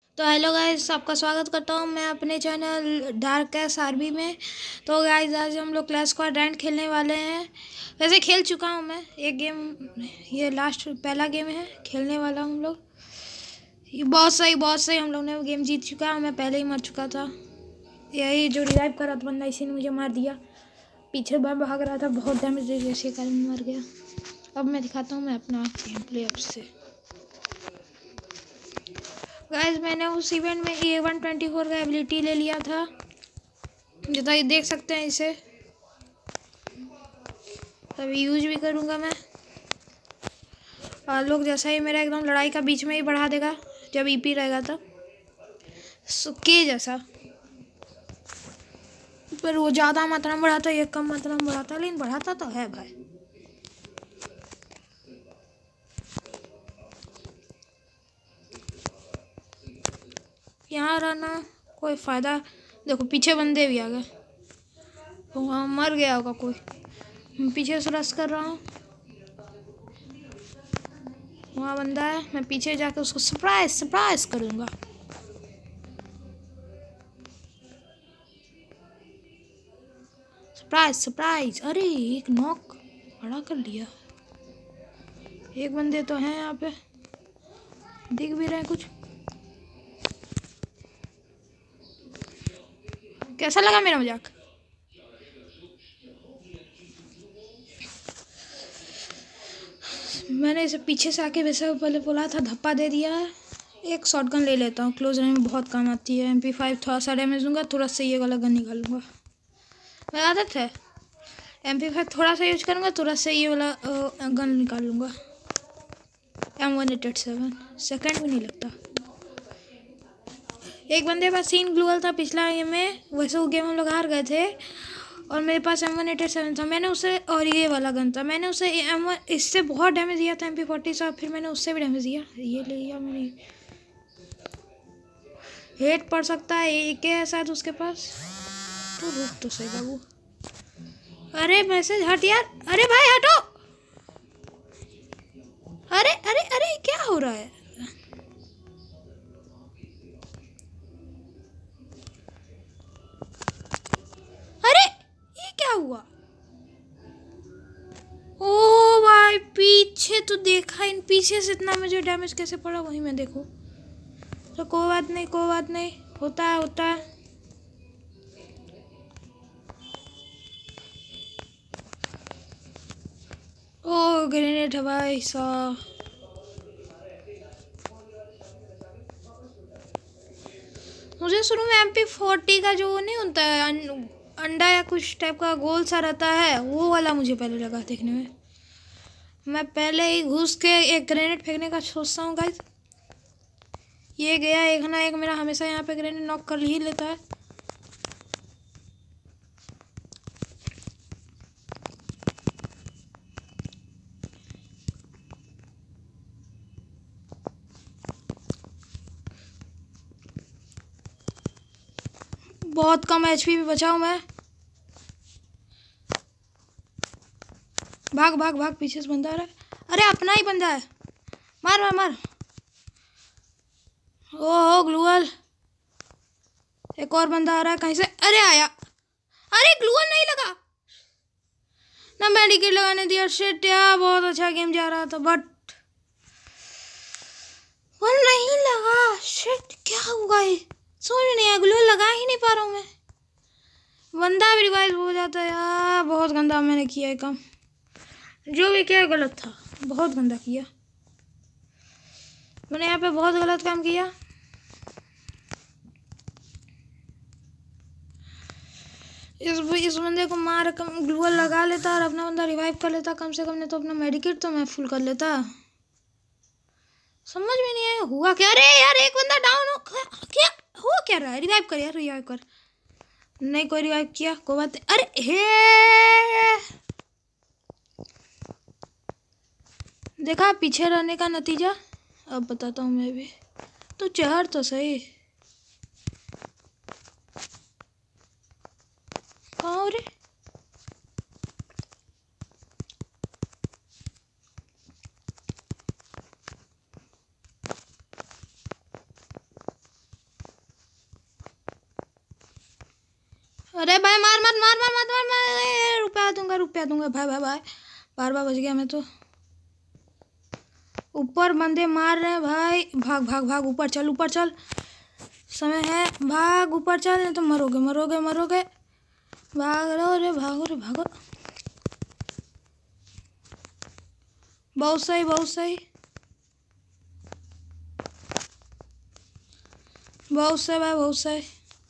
तो hello guys, आपका स्वागत करता हूँ मैं अपने चैनल डार्क कैस आरबी में। तो गाइस आज हम लोग क्लैश स्क्वाड रैंक खेलने वाले हैं। वैसे खेल चुका हूँ मैं एक गेम, ये लास्ट पहला गेम है, खेलने वाला हूँ हम लोग। ये बहुत सही हम लोग ने वो गेम जीत चुका है। मैं पहले ही मर चुका था। यही जो रिवाइव कर रहा था बंदा, इसी ने मुझे मार दिया। पीछे मैं भाग रहा था, बहुत डैमेज दे दिया, इसके कारण मर गया। अब मैं दिखाता हूँ मैं अपना गेम प्ले अब से। गाइस मैंने उस इवेंट में A124 का एबिलिटी ले लिया था, जैसा ये देख सकते हैं। इसे अभी यूज भी करूँगा मैं। और लोग जैसा ही मेरा एकदम लड़ाई का बीच में ही बढ़ा देगा जब ईपी रहेगा तब, सुके जैसा। पर वो ज़्यादा मात्रा में बढ़ाता है, ये कम मात्रा में बढ़ाता है, लेकिन बढ़ाता तो है भाई। यहाँ रहना कोई फ़ायदा। देखो पीछे बंदे भी आ गए, तो वहाँ मर गया होगा कोई। मैं पीछे से रश कर रहा हूँ, वहाँ बंदा है, मैं पीछे जाकर उसको सरप्राइज करूँगा। सरप्राइज। अरे एक नॉक बड़ा कर लिया। एक बंदे तो हैं यहाँ पे, दिख भी रहे हैं कुछ। कैसा लगा मेरा मजाक? मैंने इसे पीछे से आके वैसे पहले बोला था, धप्पा दे दिया है। एक शॉटगन ले लेता हूँ, क्लोज रेंज में बहुत काम आती है। MP5 थोड़ा सा डैमेज दूंगा, थोड़ा सा ये वाला गन निकालूंगा। मेरा आदत है MP5 थोड़ा सा यूज करूँगा, थोड़ा सा ये वाला गन निकाल लूँगा। M187 सेकेंड भी नहीं लगता। एक बंदे के पास सीन ग्लूअल था पिछला गेम में, वैसे वो गेम हम लोग हार गए थे। और मेरे पास M187 था, मैंने उसे, और ये वाला गन था, मैंने उसे M1 इससे बहुत डैमेज दिया था MP40 से। फिर मैंने उससे भी डैमेज दिया, ये ले लिया मैंने। हेट पड़ सकता है, एक है शायद उसके पास। तो रुक तो सही बाबू। अरे मैसेज हट यार, अरे भाई हटो। अरे अरे अरे क्या हो रहा है? अरे ये क्या हुआ? ओ भाई पीछे तो देखा, इन पीछे से इतना मुझे डैमेज कैसे पड़ा वही मैं देखूं। तो कोई बात नहीं, होता है। ओ ग्रेनेड है भाई साहब। मुझे शुरू में MP40 का जो नहीं होता है अंडा या कुछ टाइप का गोल सा रहता है, वो वाला मुझे पहले लगा देखने में। मैं पहले ही घुस के एक ग्रेनेड फेंकने का सोचता हूँ गाइस। ये गया एक ना एक, मेरा हमेशा यहाँ पे ग्रेनेड नॉक कर ही लेता है। बहुत कम HP भी बचा हूँ मैं। भाग पीछे से बंदा आ रहा है। अरे अपना ही बंदा है, मार। ओहो ग्लूअल, एक और बंदा आ रहा है कहीं से। अरे आया, अरे ग्लूअल नहीं लगा ना, मेडिकेट लगाने दिया। शिट यार, बहुत अच्छा गेम जा रहा था बट वो नहीं लगा। शिट क्या हुआ ये समझ नहीं आया, ग्लूअल लगा ही नहीं पा रहा हूँ मैं। बंदा भी रिवाइव हो जाता है यार। बहुत गंदा मैंने किया है काम, जो भी किया गलत था, बहुत गंदा किया मैंने यहाँ पे, बहुत गलत काम किया। इस बंदे को मार कम ग्लूअल लगा लेता और अपना बंदा रिवाइव कर लेता कम से कम, नहीं तो अपना मेडिकेट तो मैं फुल कर लेता। समझ में नहीं आया हुआ क्या। अरे यार एक बंदा डाउन हो, क्या हो क्या रहा है? रिवाइव कर यार, रिवाइव कर। नहीं कोई रिवाइव किया, कोई बात नहीं। अरे हे देखा पीछे रहने का नतीजा। अब बताता हूँ मैं भी, तो चढ़ तो सही। कहाँ हो रे? अरे भाई मार मत मार मार मत मार मार, रुपया दूंगा भाई भाई भाई। बार बार बच गया मैं तो। ऊपर बंदे मार रहे हैं भाई। भाग भाग भाग, ऊपर चल ऊपर चल, समय है, भाग ऊपर चल, नहीं तो मरोगे मरोगे मरोगे। भाग रहो रे, भागो रे भागो। बहुत सही बहुत सही बहुत सही भाई, बहुत सही।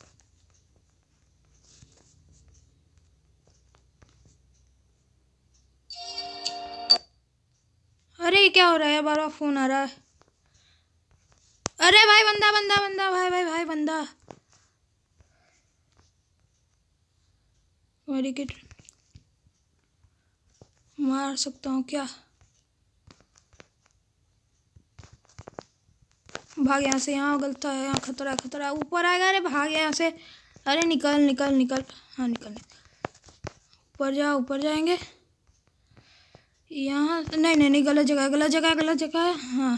अरे क्या हो रहा है, बार बार फोन आ रहा है। अरे भाई बंदा बंदा बंदा, भाई भाई भाई बंदा। मेडिकेट मार सकता हूँ क्या? भाग यहाँ से, यहाँ गलता है, यहाँ खतरा खतरा, ऊपर आएगा। अरे भाग यहाँ से, अरे निकल निकल निकल, हाँ निकल। ऊपर जाओ, ऊपर जाएंगे। यहाँ नहीं नहीं नहीं, गलत जगह गलत जगह गलत जगह। हाँ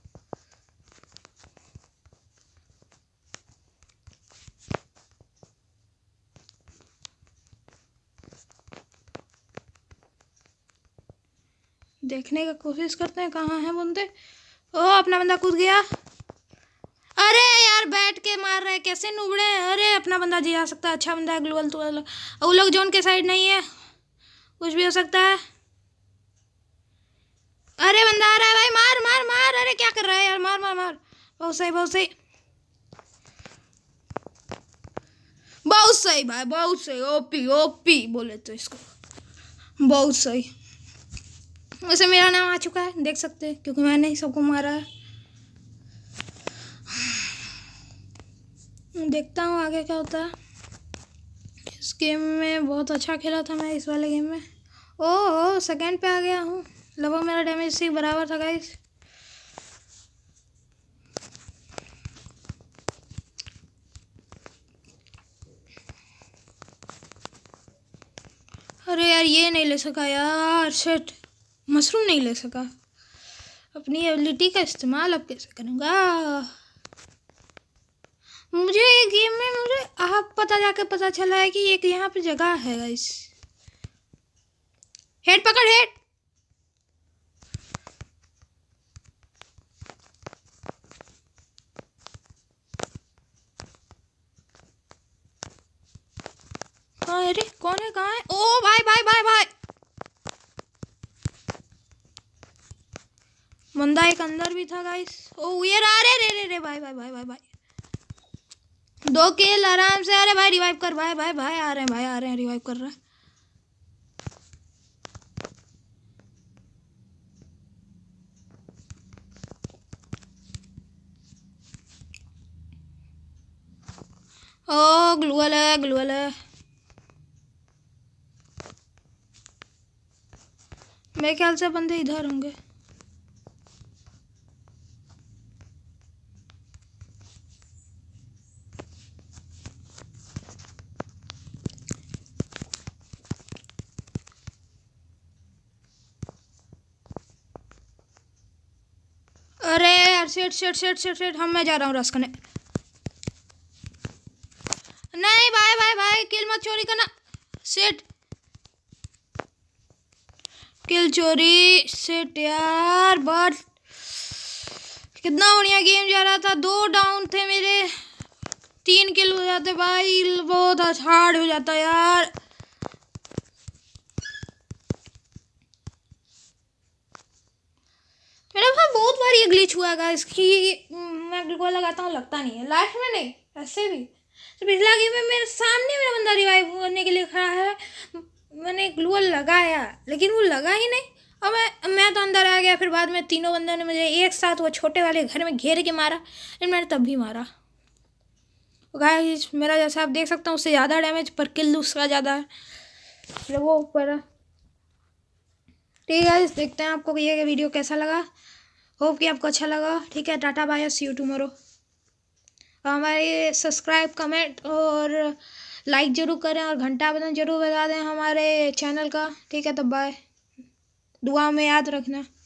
देखने का कोशिश करते हैं कहाँ है बंदे। ओ अपना बंदा कूद गया। अरे यार बैठ के मार रहे हैं, कैसे नुबड़े हैं। अरे अपना बंदा जी आ सकता है, अच्छा बंदा है, ग्लोबल तो वो लोग जोन के साइड नहीं है, कुछ भी हो सकता है। अरे बंदा आ रहा है भाई, मार मार मार। अरे क्या कर रहा है यार, मार मार मार। बहुत सही बहुत सही बहुत सही भाई, बहुत सही। ओपी ओपी बोले तो इसको, बहुत सही। वैसे मेरा नाम आ चुका है, देख सकते हैं, क्योंकि मैंने ही सबको मारा है। देखता हूँ आगे क्या होता है। इस गेम में बहुत अच्छा खेला था मैं, इस वाले गेम में। ओह सेकंड पे आ गया हूँ। लगभग मेरा डैमेज से बराबर था गाइस। अरे यार ये नहीं ले सका यार, शिट, मशरूम नहीं ले सका। अपनी एबिलिटी का इस्तेमाल अब कैसे करूँगा। मुझे ये गेम में मुझे आप पता चला है कि एक यहाँ पे जगह है गाइस। हेड पकड़, हेड। हाँ अरे कौन है, कहाँ है? ओ भाई भाई भाई भाई, बंदा एक अंदर भी था गाइस। ओ ये रहा, रे रे रे रे भाई भाई भाई भाई भाई, 2 किल आराम से। अरे भाई रिवाइव कर, भाई भाई भाई आ रहे हैं, भाई आ रहे हैं, रिवाइव कर रहा है। ओ ग्लूअल है, ग्लूअल है। मेरे ख्याल से बंदे इधर होंगे। अरे यार set set set set set, हम मैं जा रहा हूँ रस करने। नहीं भाई भाई भाई, किल मत चोरी करना। सेट किल चोरी, सेट यार। बट कितना बढ़िया गेम जा रहा था, 2 डाउन थे मेरे, 3 किल हो जाते भाई, बहुत हार्ड हो जाता यार। मेरे पास बहुत बार ये ग्लिच हुआ है इसकी, मैं ग्लूअल लगाता हूँ लगता नहीं है, लाइफ में नहीं, ऐसे भी। तो पिछला गेम में मेरे सामने मेरा बंदा रिवाइव करने के लिए खड़ा है, मैंने ग्लूअल लगाया लेकिन वो लगा ही नहीं। और मैं तो अंदर आ गया, फिर बाद में तीनों बंदों ने मुझे एक साथ वो छोटे वाले घर में घेर के मारा, लेकिन मैंने तब भी मारा। गाइस मेरा जैसा आप देख सकते हैं उससे ज़्यादा डैमेज, पर किल उसका ज़्यादा है, वो ऊपर। ठीक है देखते हैं आपको ये वीडियो कैसा लगा। होप कि आपको अच्छा लगा। ठीक है, tata bye, see you tomorrow. हमारे सब्सक्राइब कमेंट और लाइक ज़रूर करें और घंटा बटन ज़रूर बजा दें हमारे चैनल का। ठीक है, तो बाय, दुआ में याद रखना।